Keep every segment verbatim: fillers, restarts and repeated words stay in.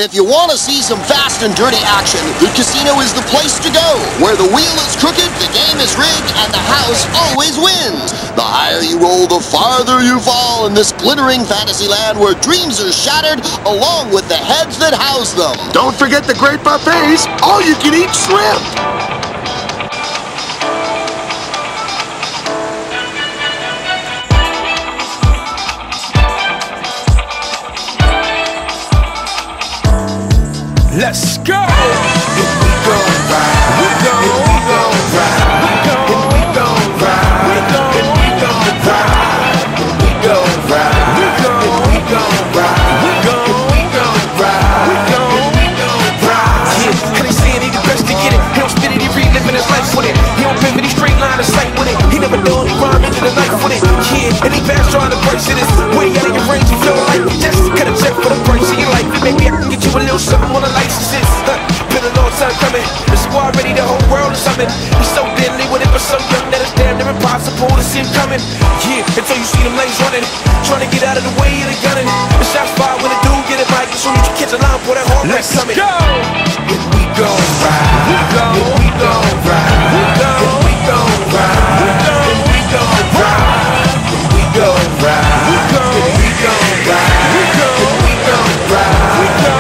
If you want to see some fast and dirty action, the casino is the place to go. Where the wheel is crooked, the game is rigged, and the house always wins. The higher you roll, the farther you fall in this glittering fantasy land where dreams are shattered along with the heads that house them. Don't forget the great buffets, all you can eat shrimp. Let's go! Here we go ride. We go. Here we go ride. We go. Here we go ride. We go. Here we go ride. Here we go ride. We go. Here we go ride. We go. Here we go ride. We go. Here we go ride. Yeah, and they saying he the best to get it. He don't spit it, he reliving his life with it. He don't pivot, he straight line of sight with it. He never know he rhyme into the knife with it. Yeah, and he fast trying to brace it. It's way out of your range. You feel like you just cut a check for the price of your life. Maybe I can get you a little something on the licenses. Huh. Been a long time coming. The squad ready, the whole world is something. He's so deadly with it, but so young that it's damn near impossible to see him coming. Yeah, until you see them lanes running, trying to get out of the way of the gunning. The shots fired when the dude get it, Mike. As soon as you catch a line, boy, that hard right coming. Let's go. Here we go ride. We go. Here we go ride. We go. Here we go ride. We go. Here we go ride. Here we go ride. We go. Here we go ride. We go. Here we go ride. We go.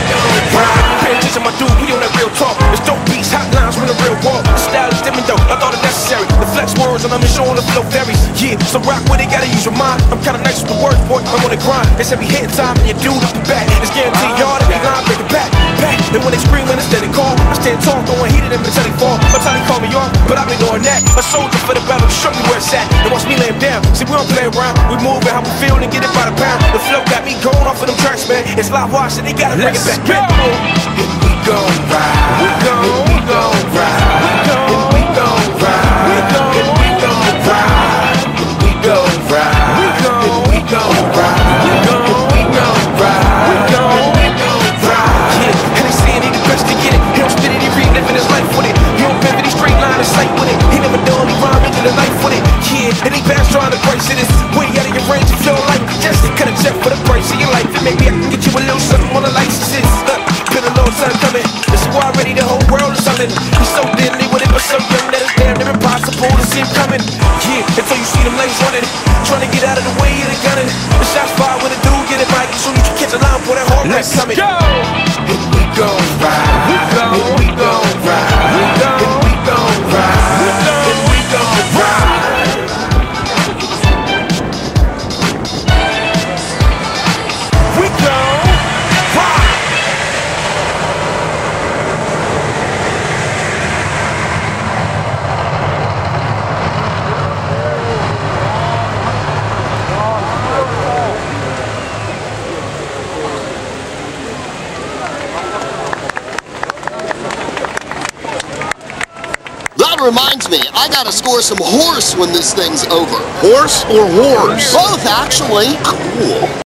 Pay attention, my dude, we on that real talk. It's dope beats, hot lines from the real walk. The style is different though, I thought it necessary. The flex words on them and showing the flow varies. Yeah, so rock with it, gotta use your mind. I'm kinda nice with the words, boy, I'm on the grind. It's every hit time and your dude up the back. It's guaranteed y'all to be line, break it back, back. And when they scream, when it's steady call, I stand tall, throwing heat at them until they fall. My time they call me off, but I've been doing that. A soldier for the battle, show me where it's at. And watch me lay him down. See, we don't play around, we move and how we feel and get it by the pound. The flow got me going off of them tracks, man. It's live watch and they gotta bring it back. Let's go! Here we go ride. We go. Here we go ride. We go. Here we go ride. We go. Here we go ride. Here we go ride. We go. Here we go ride. We go. Here we go ride. We go. Here we go ride. Yeah, and they saying he the best to get it. He don't spit it, he reliving his life with it. He don't pivot, he straight line of sight with it. He never done, he rhyme into the knife with it. Yeah, and he fast trying to brace it. It's way out of your range. You feel like just cut a check for the price of your life. And maybe I can get you a little something on the licenses. Uh, been a long time coming. The squad ready, the whole world is something. He's so deadly with it, but so young that it's damn near impossible to see him coming. Yeah, until you see them lanes running, trying to get out of the way of the gunning. The shots fired when the dude get it, Mike. As soon as you catch a line, boy, that hard right coming. Let's go. Here we go ride. We go. Here we go ride. We go. Here we go ride. We go. Here we go ride. We go. That reminds me, I gotta score some horse when this thing's over. Horse or whores? Both, actually. Cool.